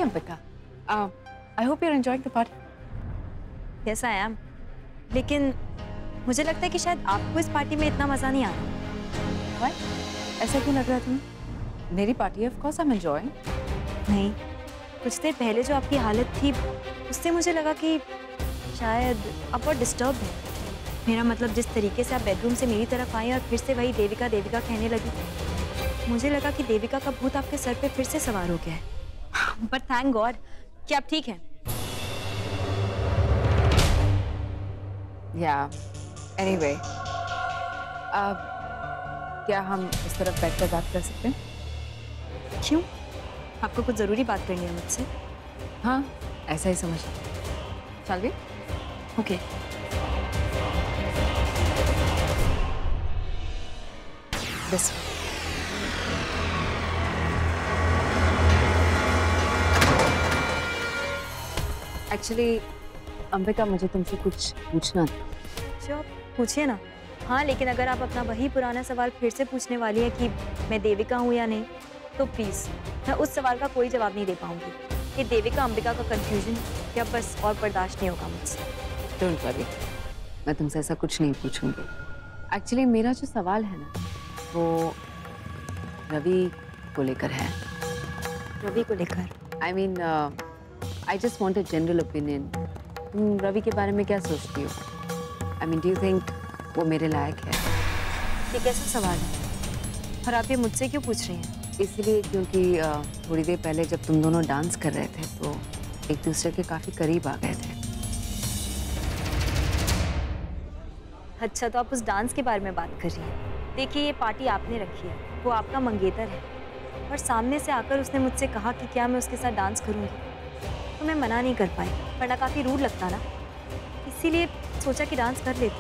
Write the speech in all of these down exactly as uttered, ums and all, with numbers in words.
Ambika. Uh, I hope you're enjoying the party. Yes, I am. लेकिन मुझे लगता है कि शायद आपको इस पार्टी में इतना मजा नहीं आ रहा। Why? ऐसा क्यों लग रहा है तुम्हें? मेरी पार्टी है, of course I'm enjoying. नहीं, कुछ देर पहले जो आपकी हालत थी, उससे मुझे लगा कि शायद आप बहुत डिस्टर्ब हैं। मेरा मतलब जिस तरीके से आप बेडरूम से मेरी तरफ आई और फिर से वही देविका देविका कहने लगी, मुझे लगा कि देविका का भूत आपके सर पे फिर से सवार हो गया है। बट थैंक गॉड कि आप ठीक हैं। Yeah. Anyway, अब क्या हम इस तरफ बैठकर बात कर सकते हैं? क्यों? आपको कुछ जरूरी बात करनी है मुझसे? हाँ, ऐसा ही समझ। चल भी? ओके। This. Actually, अंबिका मुझे तुमसे कुछ पूछना था। अच्छा, पूछिए ना। हाँ, लेकिन अगर आप अपना वही पुराना सवाल फिर से पूछने वाली है कि मैं देविका हूँ या नहीं, तो प्लीज मैं उस सवाल का कोई जवाब नहीं दे पाऊंगी। ये देविका अंबिका का कंफ्यूजन क्या बस और बर्दाश्त नहीं होगा मुझसे। डोंट वरी, मैं तुमसे ऐसा कुछ नहीं पूछूंगी। एक्चुअली मेरा जो सवाल है ना, वो रवि को लेकर है। रवि को लेकर? I mean, I just want a general opinion. तुम रवि के बारे में क्या सोचती हो? I mean, do you think वो मेरे लायक है? ये कैसा सवाल है और आप ये मुझसे क्यों पूछ रही हैं? इसलिए क्योंकि uh, थोड़ी देर पहले जब तुम दोनों डांस कर रहे थे तो एक दूसरे के काफी करीब आ गए थे। अच्छा, तो आप उस डांस के बारे में बात कर रही हैं। देखिए, ये पार्टी आपने रखी है, वो आपका मंगेतर है और सामने से आकर उसने मुझसे कहा कि क्या मैं उसके साथ डांस करूंगी, तो मैं मना नहीं कर पाई, वरना काफ़ी रूड लगता ना, इसीलिए सोचा कि डांस कर लेती।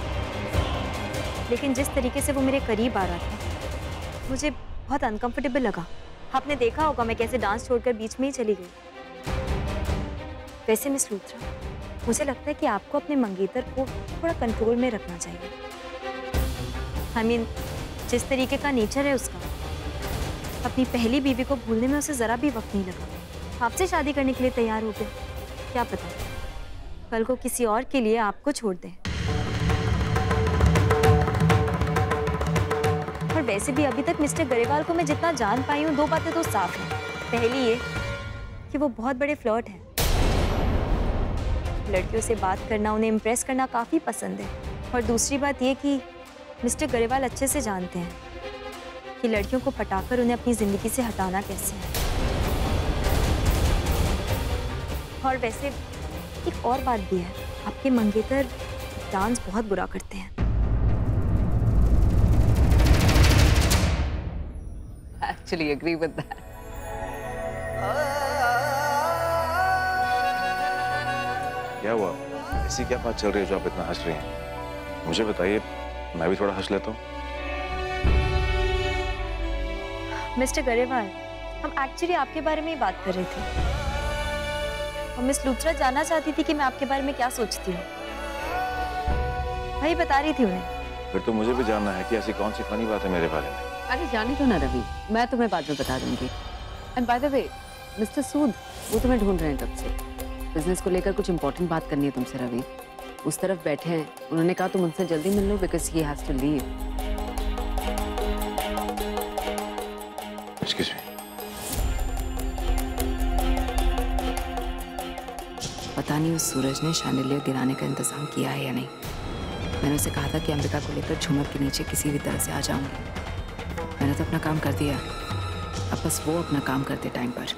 लेकिन जिस तरीके से वो मेरे करीब आ रहा था, मुझे बहुत अनकंफर्टेबल लगा। आपने देखा होगा मैं कैसे डांस छोड़कर बीच में ही चली गई। वैसे मिस लूथरा, मुझे लगता है कि आपको अपने मंगेतर को थोड़ा कंट्रोल में रखना चाहिए। आई मीन, जिस तरीके का नेचर है उसका, अपनी पहली बीवी को भूलने में उसे ज़रा भी वक्त नहीं लगा। आपसे शादी करने के लिए तैयार हो गया। क्या पता कल को किसी और के लिए आपको छोड़ दें। और वैसे भी अभी तक मिस्टर गरेवाल को मैं जितना जान पाई हूँ, दो बातें तो साफ हैं। पहली ये कि वो बहुत बड़े फ्लर्ट हैं, लड़कियों से बात करना, उन्हें इम्प्रेस करना काफ़ी पसंद है। और दूसरी बात ये कि मिस्टर गरेवाल अच्छे से जानते हैं कि लड़कियों को पटाकर उन्हें अपनी ज़िंदगी से हटाना कैसे है। और वैसे एक और बात भी है, आपके मंगेतर डांस बहुत बुरा करते हैं। Actually agree with that. क्या हुआ? ऐसी क्या बात चल रही है जो आप इतना हंस रही हैं? मुझे बताइए, मैं भी थोड़ा हंस लेता हूँ। मिस्टर गरेवाल, हम एक्चुअली आपके बारे में ही बात कर रहे थे और मिस लूथरा जानना चाहती थी कि मैं आपके बारे में क्या सोचती हूँ। वही बता रही थी उन्हें। फिर तो मुझे भी जानना है कि ऐसी कौन सी फनी बात है मेरे बारे में। अरे जाने दो ना रवि, मैं तुम्हें बाद में बता दूंगी। And by the way, mister Sood वो तुम्हें ढूंढ रहे हैं तब से। बिजनेस को लेकर कुछ इंपॉर्टेंट बात करनी है तुमसे रवि। उस तरफ बैठे हैं, उन्होंने कहा तुम उनसे जल्दी मिल लो because he has to leave. Excuse me. पता नहीं उस सूरज ने शैंडिलियर गिराने का इंतजाम किया है या नहीं। मैंने उसे कहा था कि अंबिका को लेकर झूमर के नीचे किसी भी तरह से आ जाऊंगी। मैंने तो अपना काम कर दिया, अब बस वो अपना काम करते टाइम पर।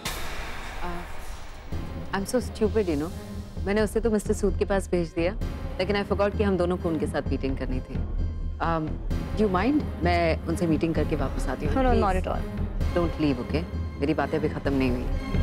I am so stupid you know. मैंने उसे तो मिस्टर सूद के पास भेज दिया, लेकिन आई फॉरगॉट कि हम दोनों को उनके साथ मीटिंग करनी थी। डू यू माइंड मैं उनसे मीटिंग करके वापस आती हूँ? No, not at all. Don't leave, okay? मेरी बातें अभी खत्म नहीं हुई।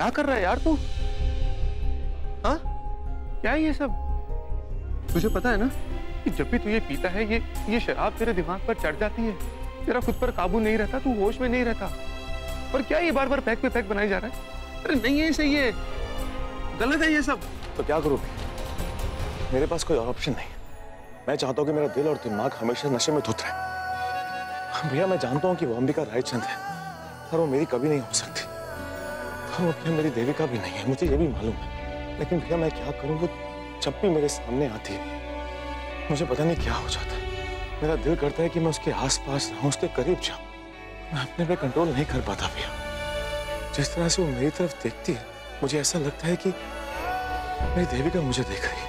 क्या कर रहा है यार तू? हाँ, क्या है ये सब? तुझे पता है ना कि जब भी तू ये पीता है, ये ये शराब तेरे दिमाग पर चढ़ जाती है, तेरा खुद पर काबू नहीं रहता, तू होश में नहीं रहता। और क्या ये बार बार पैक पे पैक बनाई जा रहा है? अरे नहीं है, सही है, गलत है ये सब। तो क्या करूं? मेरे पास कोई और ऑप्शन नहीं। मैं चाहता हूँ कि मेरा दिल और दिमाग हमेशा नशे में धुत रहे। भैया मैं जानता हूँ कि वो अंबिका रायचंद है और वो मेरी कभी नहीं हो सकती, और वो भैया मेरी देविका भी नहीं है, मुझे ये भी मालूम है। लेकिन भैया मैं क्या करूँ, वो जब भी मेरे सामने आती है मुझे पता नहीं क्या हो जाता है। मेरा दिल करता है कि मैं उसके आसपास रहूं, उसके करीब जाऊं। मैं अपने पे कंट्रोल नहीं कर पाता भैया। जिस तरह से वो मेरी तरफ देखती है, मुझे ऐसा लगता है कि मेरी देविका मुझे देख रही है।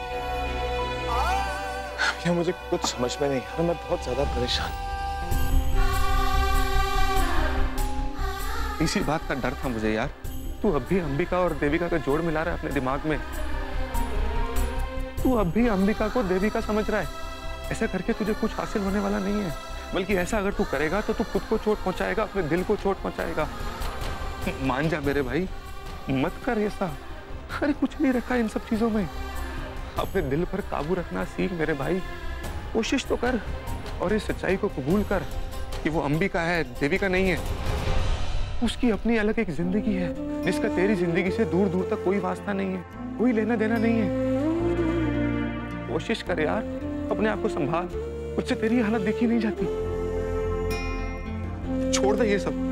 भैया मुझे कुछ समझ में नहीं आ रहा, मैं बहुत ज्यादा परेशान। इसी बात का डर था मुझे यार। तू अब भी अंबिका और देविका का जोड़ मिला रहा है अपने दिमाग में। तू अब भी अंबिका को देविका समझ रहा है। ऐसा करके तुझे कुछ हासिल होने वाला नहीं है, बल्कि ऐसा अगर तू करेगा तो तू खुद को चोट पहुंचाएगा, अपने दिल को चोट पहुंचाएगा। मान जा मेरे भाई, मत कर ऐसा। अरे कुछ नहीं रखा इन सब चीजों में। अपने दिल पर काबू रखना सीख मेरे भाई, कोशिश तो कर और इस सच्चाई को कबूल कर कि वो अंबिका है, देविका नहीं है। उसकी अपनी अलग एक जिंदगी है जिसका तेरी जिंदगी से दूर दूर तक कोई वास्ता नहीं है, कोई लेना देना नहीं है। कोशिश कर यार, अपने आप को संभाल, मुझसे तेरी हालत देखी नहीं जाती। छोड़ दे ये सब।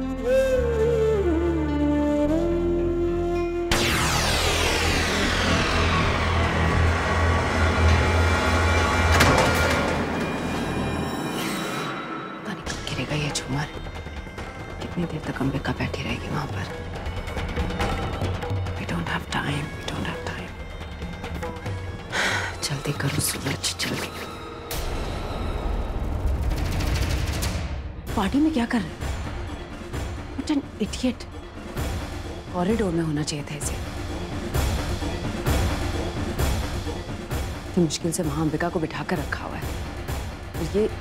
पता नहीं कब गिरेगा ये झूमर, कितनी देर तक अंबिका बैठी रहेगी वहां पर। We don't have time, we don't have time. जल्दी करो सूरज, जल्दी। पार्टी में क्या कर रहे? What an idiot. कॉरिडोर में होना चाहिए था इसे। इतनी मुश्किल से वहां अंबिका को बिठा कर रखा हुआ है और ये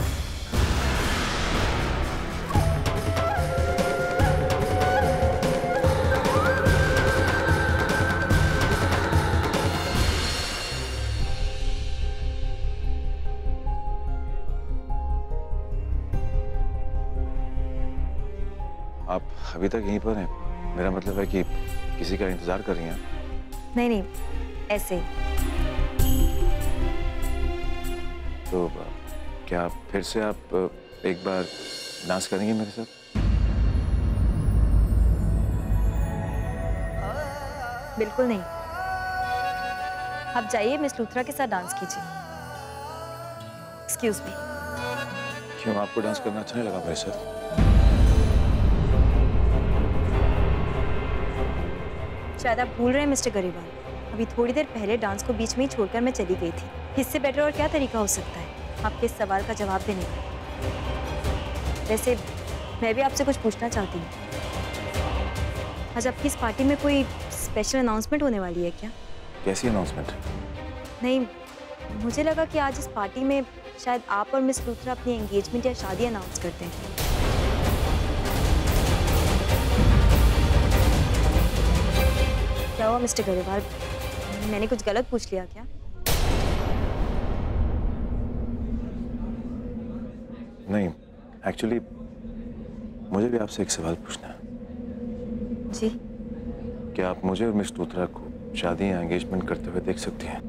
आप अभी तक यहीं पर हैं? मेरा मतलब है कि किसी का इंतजार कर रही हैं? नहीं नहीं, ऐसे ही। तो क्या फिर से आप एक बार डांस करेंगे मेरे साथ? बिल्कुल नहीं। आप जाइए, मिस लूथरा के साथ डांस कीजिए। Excuse me. क्यों, आपको डांस करना अच्छा नहीं लगा मेरे साथ? शायद आप भूल रहे हैं मिस्टर गरेवाल, अभी थोड़ी देर पहले डांस को बीच में ही छोड़कर मैं चली गई थी। इससे बेटर और क्या तरीका हो सकता है आपके इस सवाल का जवाब देने का। वैसे मैं भी आपसे कुछ पूछना चाहती हूँ। आज आपकी इस पार्टी में कोई स्पेशल अनाउंसमेंट होने वाली है क्या? कैसी अनाउंसमेंट? नहीं, मुझे लगा कि आज इस पार्टी में शायद आप और मिस लूथरा अपनी एंगेजमेंट या शादी अनाउंस करते हैं। क्या हुआ मिस्टर गरेवाल, मैंने कुछ गलत पूछ लिया क्या? नहीं, एक्चुअली मुझे भी आपसे एक सवाल पूछना है। जी? क्या आप मुझे और मिस लूथरा को शादी या एंगेजमेंट करते हुए देख सकती हैं?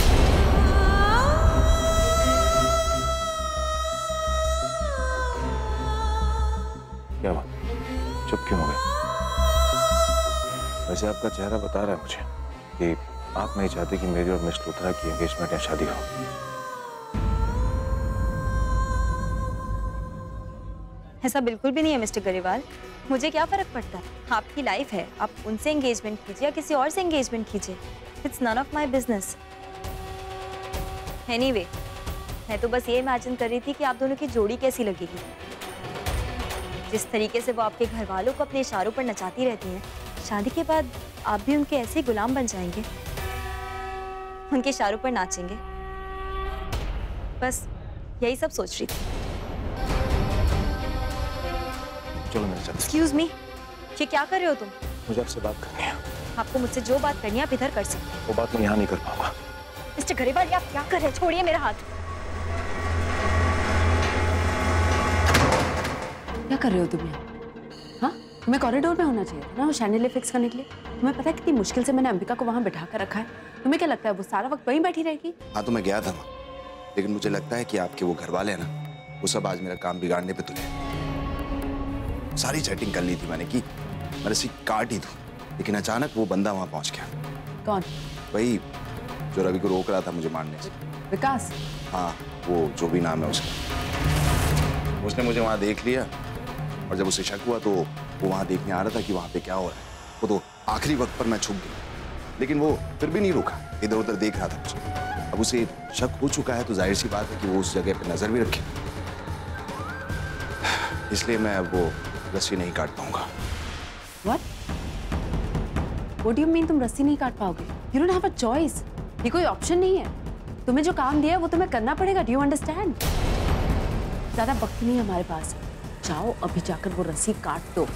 क्या हुआ, चुप क्यों हो गए? वैसे आपका चेहरा बता रहा है मुझे कि आप नहीं चाहते कि मेरी और मिस लूथरा की एंगेजमेंट या शादी हो। ऐसा बिल्कुल भी नहीं है मिस्टर गरेवाल। मुझे क्या फर्क पड़ता है, आपकी लाइफ है, आप उनसे एंगेजमेंट कीजिए या किसी और से एंगेजमेंट कीजिए। It's none of my business. Anyway, मैं तो बस ये इमेजिन कर रही थी कि आप दोनों की जोड़ी कैसी लगेगी। जिस तरीके से वो आपके घर वालों को अपने इशारों पर नचाती रहती हैं, शादी के बाद आप भी उनके ऐसे ही गुलाम बन जाएंगे, उनके इशारों पर नाचेंगे। बस यही सब सोच रही थी। चलो मेरे साथ। एक्सक्यूज मी, ये क्या कर रहे हो तुम? मुझे आपसे बात करनी है। आपको मुझसे जो बात करनी है आप इधर कर सकते हैं। वो बात मैं यहाँ नहीं कर पाऊंगा। मिस्टर गरेवाल, आप क्या कर रहे हैं? छोड़िए मेरा हाथ। क्या कर रहे हो तुम यहाँ? हाँ, तुम्हें कॉरिडोर में होना चाहिए था ना वो शैंडिलियर फिक्स करने के लिए। तुम्हें पता है कितनी मुश्किल से मैंने अंबिका को वहाँ बिठा कर रखा है। तुम्हें क्या लगता है वो सारा वक्त वहीं बैठी रहेगी? हाँ तो मैं गया था वहाँ, लेकिन मुझे लगता है कि आपके वो घर वाले हैं ना, वो सब आज मेरा काम बिगाड़ने पे तुले। सारी सेटिंग कर ली थी मैंने कि मैं रस्सी काट ही दूँ, लेकिन अचानक वो बंदा वहाँ पहुँच गया। कौन? वही जो रवि को रोक रहा था मुझे मारने से। विकास? हाँ, वो जो भी नाम है उसका। उसने मुझे वहाँ देख लिया और जब उसे शक हुआ तो वो वहाँ देखने आ रहा था कि वहाँ पे क्या हो रहा है। वो तो आखिरी वक्त पर मैं छुप गया, लेकिन वो फिर भी नहीं रुका, इधर उधर देख रहा था मुझे। अब उसे शक हो चुका है तो जाहिर सी बात है कि वो उस जगह पे नजर भी रखे, इसलिए मैं अब वो रस्सी नहीं काट पाऊंगा। What? What do you mean तुम रस्सी नहीं काट पाओगे? You don't have a choice. ये कोई ऑप्शन नहीं है। तुम्हें जो काम दिया है वो तुम्हें करना पड़ेगा। Do you understand? ज्यादा वक्त नहीं है हमारे पास। जाओ अभी जाकर वो रस्सी काट दो।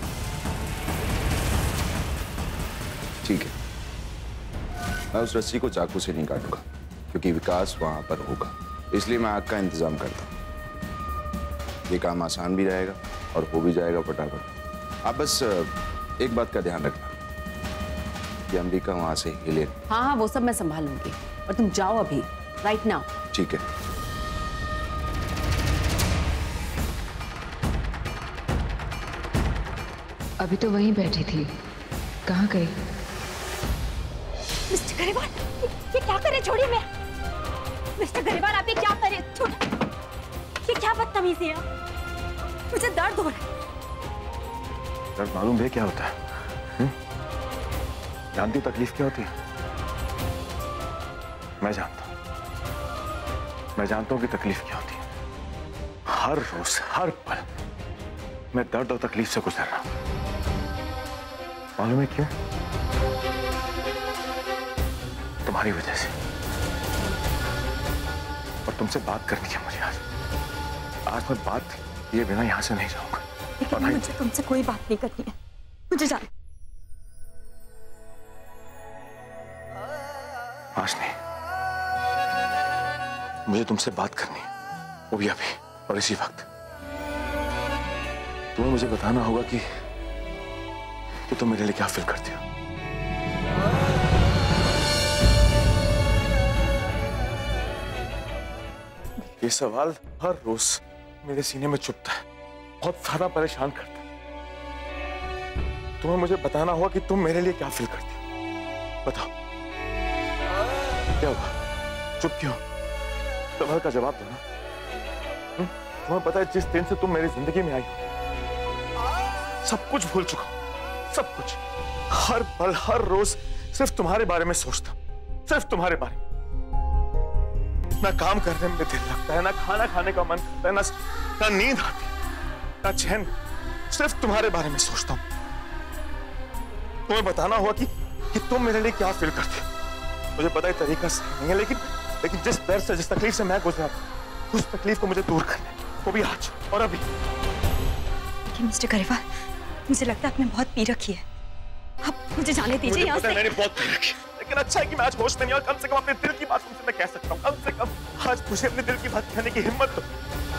ठीक है, मैं उस रस्सी को चाकू से नहीं काटूंगा क्योंकि विकास वहां पर होगा, इसलिए मैं आग का इंतजाम करता हूँ। ये काम आसान भी रहेगा और हो भी जाएगा फटाफट। आप बस एक बात का ध्यान रखना कि अंबिका वहां से हिले। हाँ हाँ वो सब मैं संभाल लूंगी, और तुम जाओ अभी, राइट नाउ। ठीक है। अभी तो वहीं बैठी थी, कहाँ गई? मिस्टर गरेवाल, ये क्या कर रहे? छोड़िए मैं। मिस्टर गरेवाल, आप ये क्या कर रहे? छोड़। ये क्या बदतमीजी है? मुझे दर्द हो रहा है। दर्द मालूम है क्या होता है? हुँ? जानती तकलीफ क्या होती है? मैं जानता हूं, मैं जानता हूं कि तकलीफ क्या होती है। हर रोज हर पल मैं दर्द और तकलीफ से गुजर रहा हूं। मालूम है क्यों? तुम्हारी वजह से। और तुमसे बात करनी है मुझे आज। आज मैं बात किए बिना यहां से नहीं जाऊंगा। लेकिन मुझे तुमसे कोई बात नहीं करनी है, मुझे जाना। आज नहीं, मुझे तुमसे बात करनी है, वो भी अभी और इसी वक्त। तुम्हें मुझे बताना होगा कि कि तुम मेरे लिए क्या फील करती हो। ये सवाल हर रोज मेरे सीने में चुभता है, बहुत ज्यादा परेशान करता है। तुम्हें मुझे बताना होगा कि तुम मेरे लिए क्या फील करती हो। बताओ क्या हुआ? चुप क्यों? सवाल का जवाब दो ना। हुँ? तुम्हें पता है जिस दिन से तुम मेरी जिंदगी में आई हो सब कुछ भूल चुका हूं, सब कुछ। हर पल हर रोज सिर्फ तुम्हारे बारे में सोचता हूं, सिर्फ तुम्हारे बारे में। ना काम करने में दिल लगता है, ना खाना खाने का मन करता है, ना ना नींद आती, ना चैन, सिर्फ तुम्हारे बारे में सोचता हूं। तुम्हें बताना होगा कि कि तुम मेरे लिए क्या फील करते हो। मुझे पता है तरीका सही नहीं है, लेकिन लेकिन जिस दर्द से जिस तकलीफ से मैं गुजरा उस तकलीफ को मुझे दूर करना है, वो भी आज और अभी। देखिए मिस्टर गरेवाल, मुझे लगता है आपने बहुत पी रखी है, आप मुझे जाने दीजिए यहाँ से। मैंने बहुत पी रखी, लेकिन अच्छा है कि मैं आज होश में नहीं, और कम से कम अपने दिल की बात तुमसे मैं कह सकता हूँ। कम से कम आज मुझे अपने दिल की बात कहने की हिम्मत दो।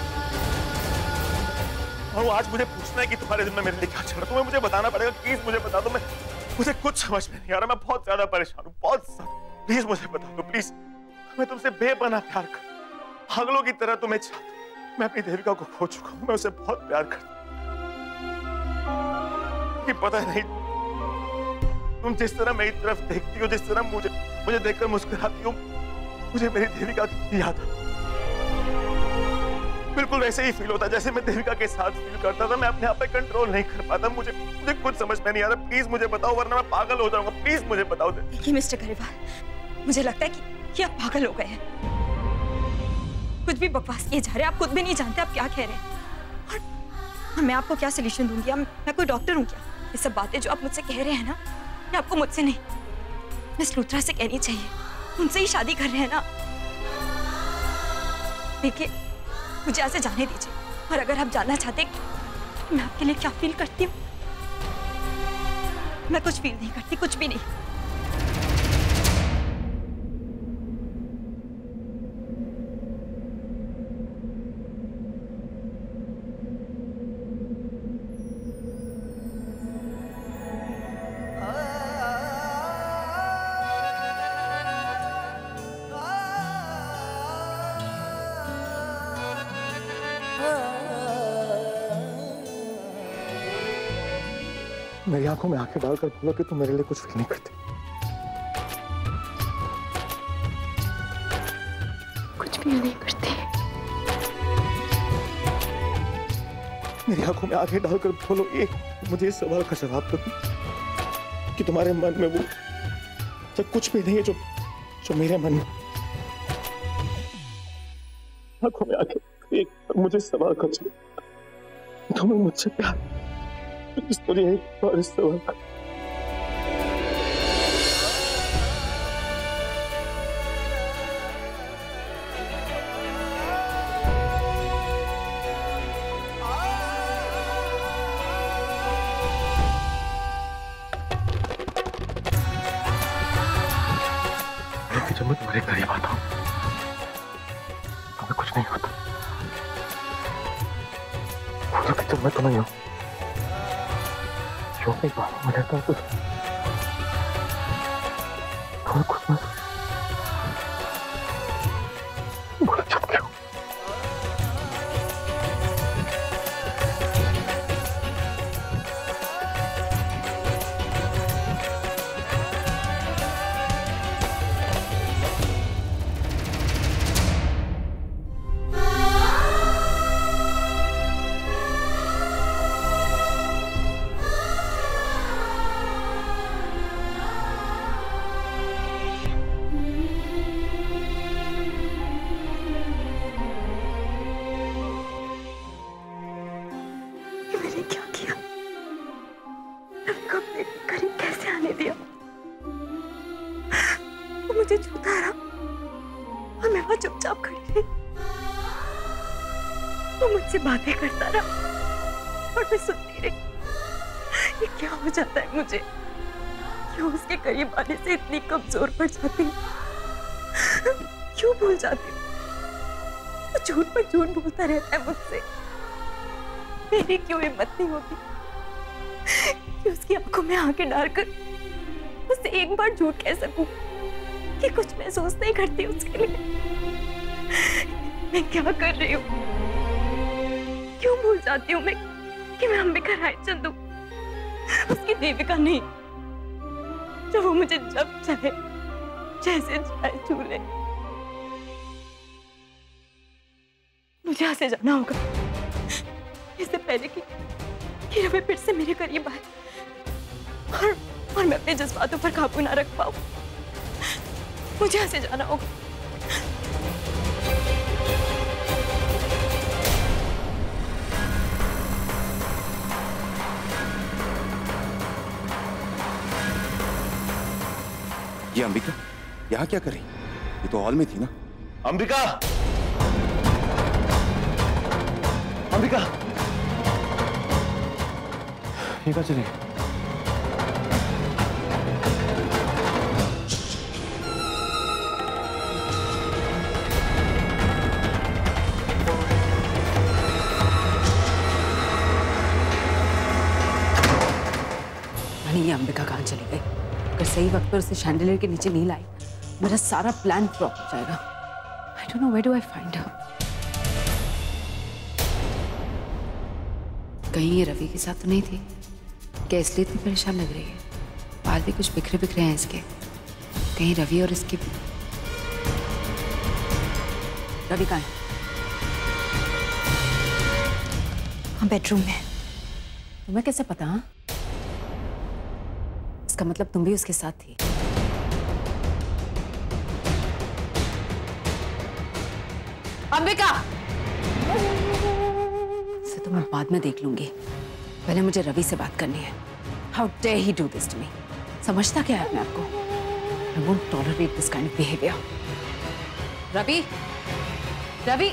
और आज मुझे पूछना है कि तुम्हारे दिल में मेरे लिए क्या चल रहा है। तुम्हें मुझे बताना पड़ेगा, प्लीज मुझे बता दो। मैं मुझे कुछ समझ में नहीं आ रहा, मैं बहुत ज्यादा परेशान हूँ, बहुत ज्यादा। प्लीज मुझे बता दो, प्लीज। मैं तुमसे बेपनाह प्यार कर, पागलों की तरह तुम्हें चाहता हूँ। मैं अपनी देविका को खो चुका हूँ, मैं उसे बहुत प्यार करता हूँ। कि पता नहीं तुम जिस तरह मेरी तरफ देखती हो, जिस तरह मुझे मुझे देखकर मुस्कुराती हो, मुझे मेरी देविका की याद आती। बिल्कुल वैसे ही फील होता जैसे मैं देविका के साथ फील करता था। मैं अपने आप पे कंट्रोल नहीं कर पाता। मुझे मुझे कुछ समझ में नहीं आ रहा। प्लीज मुझे बताओ, वरना मैं पागल हो जाऊंगा। प्लीज मुझे बताओ। देखिए मिस्टर गरेवाल, मुझे लगता है कि, कि आप पागल हो गए हैं। कुछ भी बकवास किए जा रहे हैं, आप खुद भी नहीं जानते आप क्या कह रहे हैं। और मैं आपको क्या सोल्यूशन दूंगी? मैं कोई डॉक्टर हूँ क्या? ये सब बातें जो आप मुझसे कह रहे हैं ना, ये आपको मुझसे नहीं, मिस लूथरा से कहनी चाहिए। उनसे ही शादी कर रहे हैं ना। देखिए मुझे ऐसे जाने दीजिए, और अगर आप जानना चाहते मैं आपके लिए क्या फील करती हूँ, मैं कुछ फील नहीं करती, कुछ भी नहीं। मेरी आंखों में आंखें डालकर बोलो कि तुम मेरे लिए कुछ फील नहीं करती। कुछ भी नहीं करती। मेरी आंखों में आंखें डालकर बोलो एक मुझे इस सवाल का जवाब दो कि तुम्हारे मन में वो सब कुछ भी नहीं है जो जो मेरे मन में। आंखों में आंखें एक मुझे इस सवाल का जवाब, तुम्हें मुझसे प्यार इस मुझे एक और इस सवाल का। जब मैं तुम्हारे करीब आता हूं तुम्हें कुछ नहीं होता। बोलो कि जब मैं तुम्हें यूं यूं अपनी बाहों में रहता हूं तो तुम्हें कुछ नहीं। बोलो जब क्यों? मुझे छूता रहा और मैं वहां चुपचाप खड़ी रही। वो मुझसे बातें करता रहा और मैं सुनती रही। ये क्या हो जाता है मुझे? क्यों उसके करीब आने से इतनी कमजोर पड़ जाती हूँ? क्यों भूल जाती हूँ? वो झूठ पर झूठ बोलता रहता है मुझसे। मेरी क्यों हिम्मत नहीं होती कि उसकी आंखों में आंखें डालकर उससे एक बार झूठ कह सकूं कि कुछ महसूस नहीं करती उसके लिए। मैं क्या कर रही हूँ? क्यों भूल जाती हूँ मैं कि मैं अंबिका रायचंद हूँ, उसकी देविका नहीं, जो वो मुझे जब चाहे जैसे चाहे छू ले। मुझे यहाँ से जाना होगा इससे पहले कि कि रवि फिर से मेरे करीब आए और और मैं अपने जज्बातों पर काबू ना रख पाऊं। मुझे यहाँ से जाना होगा। ये अंबिका यहाँ क्या कर रही? ये तो हॉल में थी ना। अंबिका, अंबिका, ये कहाँ चली? ये अंबिका कहाँ चली गई? अगर सही वक्त पर उसे शैंडलियर के नीचे नहीं लाई, मेरा सारा प्लान फ्लॉप हो जाएगा। I don't know where do I find her? कहीं ये रवि के साथ तो नहीं थी? क्या इसलिए इतनी परेशान लग रही है? बाल भी कुछ बिखरे बिखरे हैं इसके। कहीं रवि और इसके रवि कहाँ है? हाँ, बेडरूम में। तुम्हें कैसे पता? हाँ, इसका मतलब तुम भी उसके साथ थी। अंबिका, इसे तो मैं बाद में देख लूंगी, पहले मुझे रवि से बात करनी है। How dare he do this to me? समझता क्या है अपने आप को? I won't tolerate this kind of behavior. Ravi, Ravi,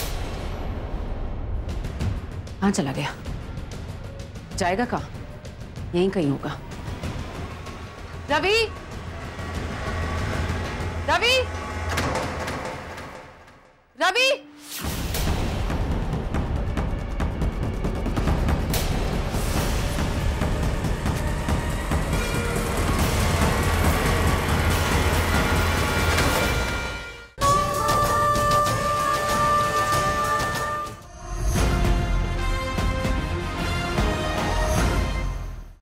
कहाँ चला गया? जाएगा कहाँ? यहीं कहीं होगा। रवि, रवि, रवि।